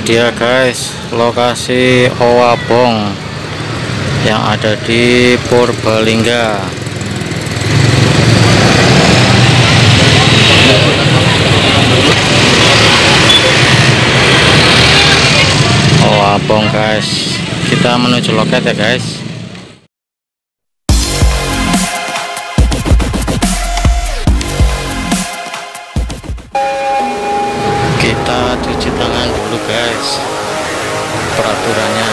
dia guys, lokasi Owabong yang ada di Purbalingga. Owabong guys, kita menuju loket ya guys. Kita cuci tangan dulu guys, peraturannya.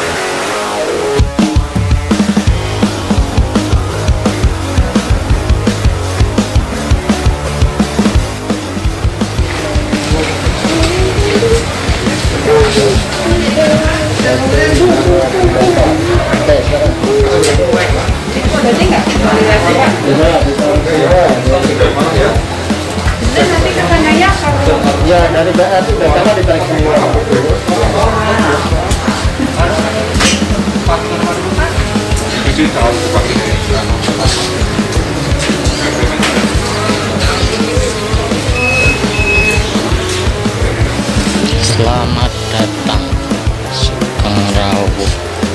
Nanti katanya kalau ya dari BR itu datanya ditarik semua. Selamat datang Sugeng Rawuh.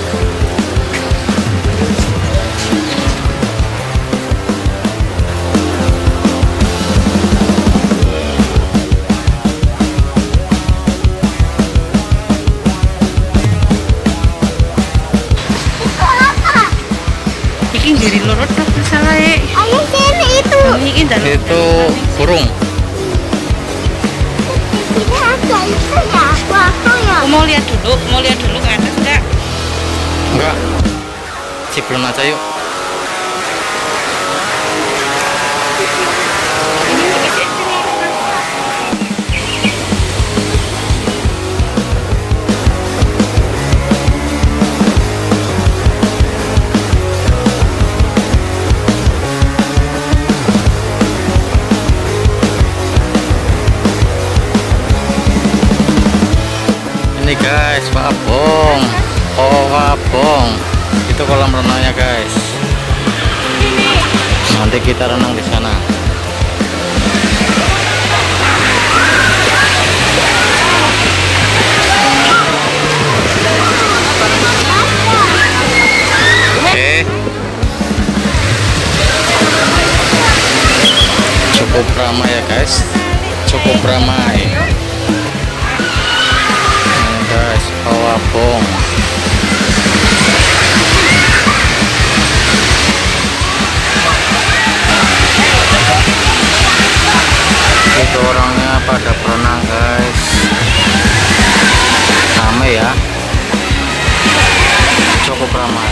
Jadi lorot tak salah ya. Ayo sini itu. Itu burung. Ini ada itu ya, apa ya? Mau lihat dulu ke atas enggak? Enggak. Ciplon aja yuk. Ini guys, Owabong, itu kolam renangnya guys. Nanti kita renang di sana. Oke, cukup ramai ya guys, cukup ramai. Guys, Owabong. Itu orangnya pada berenang guys, ramai ya, cukup ramai.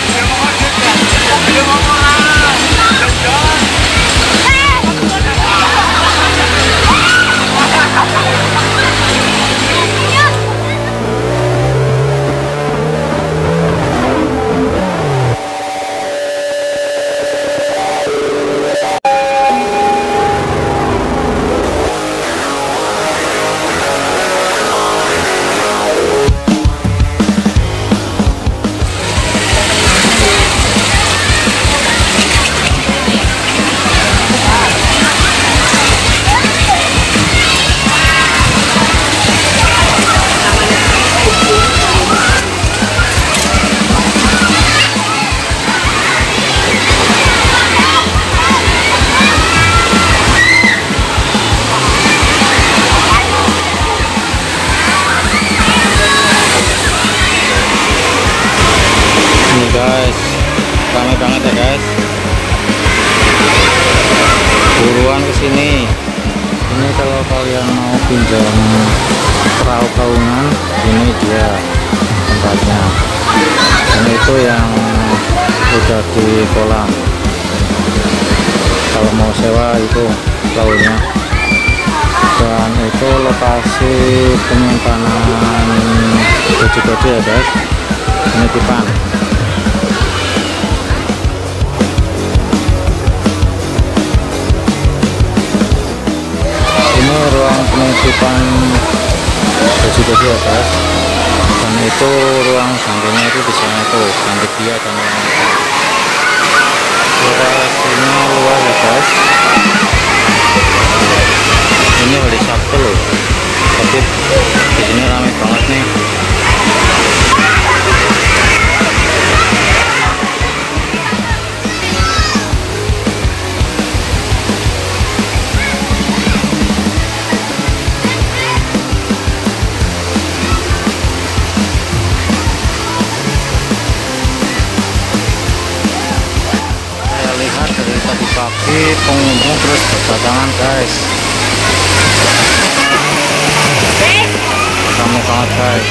Guys, ramai banget ya guys, buruan kesini. Ini kalau kalian mau pinjam perahu kaungan, ini dia tempatnya. Ini itu yang udah di kolam. Kalau mau sewa itu perahunya. Dan itu lokasi penyimpanan baju-baju ya guys, penitipan. Ruang penitipan baju-baju ya guys, dan itu ruang gantinya itu di sana tuh, ganti dia dan lain-lain. Lokasinya luas ya guys. Ini hari Sabtu loh, tapi di sini ramai banget tadi pagi pengunjung terus berdatangan guys, ramai banget guys.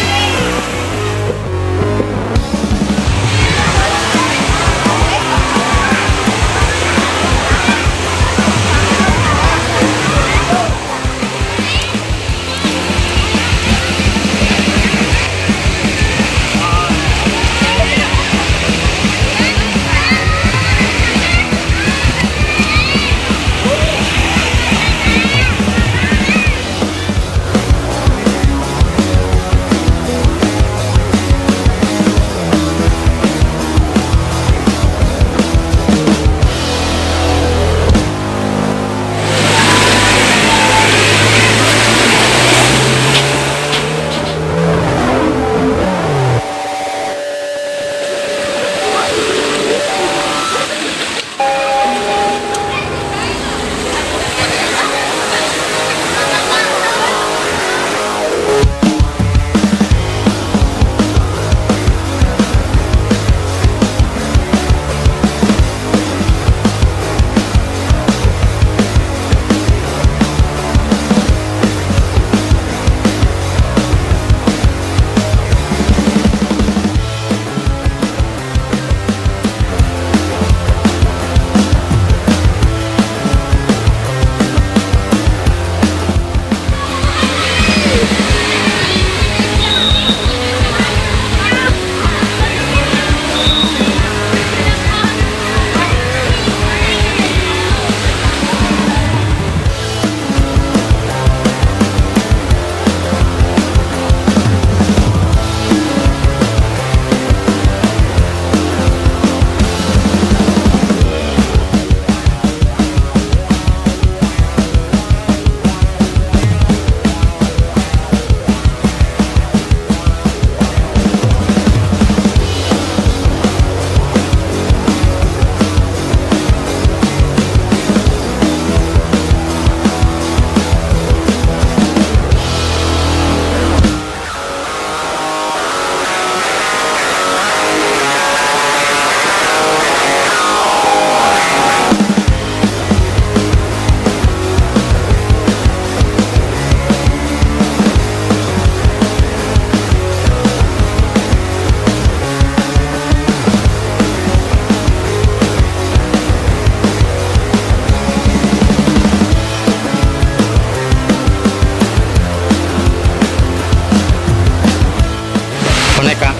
Boneka.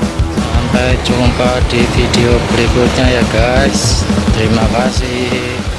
Sampai jumpa di video berikutnya ya guys. Terima kasih.